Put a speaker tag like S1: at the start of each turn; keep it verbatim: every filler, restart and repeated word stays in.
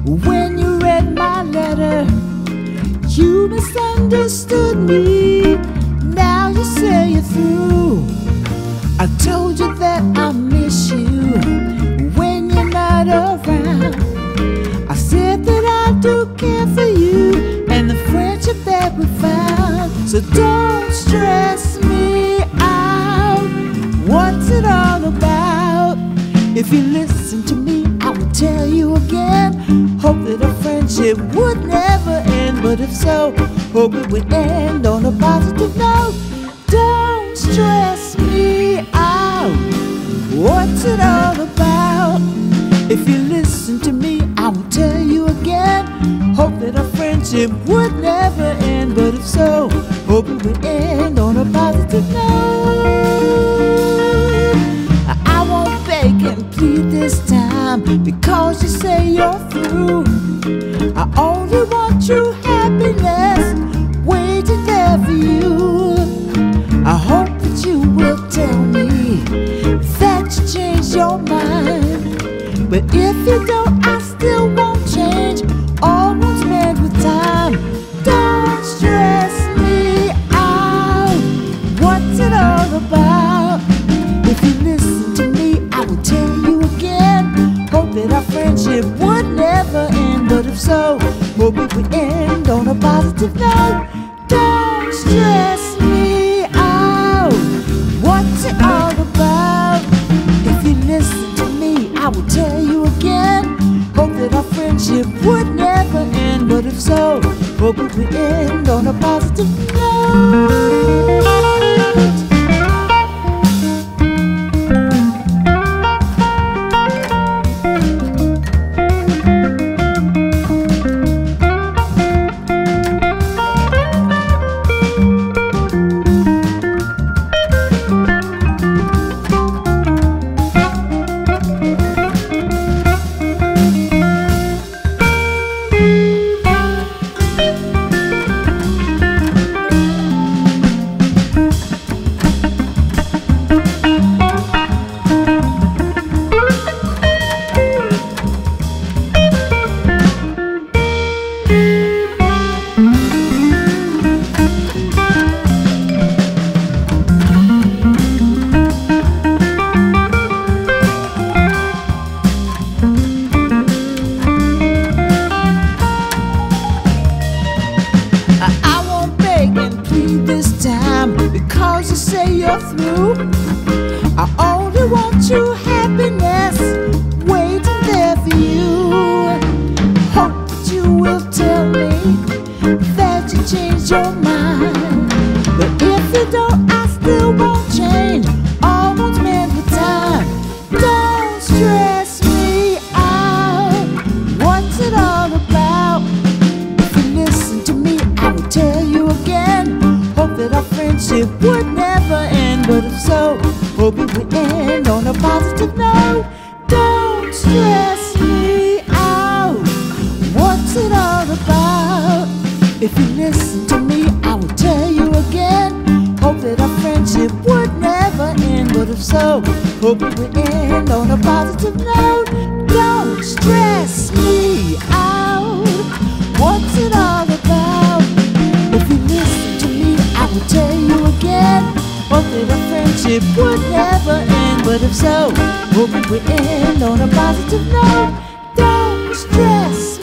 S1: When you read my letter, you misunderstood me. Now you say you're through. I told you that I miss you when you're not around. I said that I do care for you and the friendship that we found. So don't stress me out. What's it all about? If you listen to me, I will tell you again. Hope that our friendship would never end, but if so, hope it would end on a positive note. Don't stress me out. What's it all about? If you listen to me, I will tell you again. Hope that our friendship would never end, but if so, hope it would end on a positive note. I won't beg and plead this time, because you say you're through. I only want true happiness waiting there for you. I hope that you will tell me that you changed your mind. But if you don't, I still won't change. All won't mend with time. Don't stress me out. What's it all about? If you listen to me, I will tell you again. Hope that our friendship would never end, but if so, hope it would end on a positive note. Don't stress me out. What's it all about? If you listen to me, I will tell you again. Hope that our friendship would never end, but if so, hope it would end on a positive note. This time, because you say you're through. I only want true happiness waiting there for you. Hope that you will tell me that you changed your mind. But if you don't, I still won't change. All won't mend with time. Don't stress me out. What's it all about? If you listen to me, I will tell you again. Hope that our friendship would never end, but if so, hope it would end on a positive note. Don't stress me out. What's it all about? If you listen to me, I will tell you again. Hope that our friendship would never end, but if so, hope it would end on a positive note. Don't stress me out. What's it all about? If you listen to me, I will tell you again. Hope that our friendship would never end, but if so, hope it would end on a positive note. Don't stress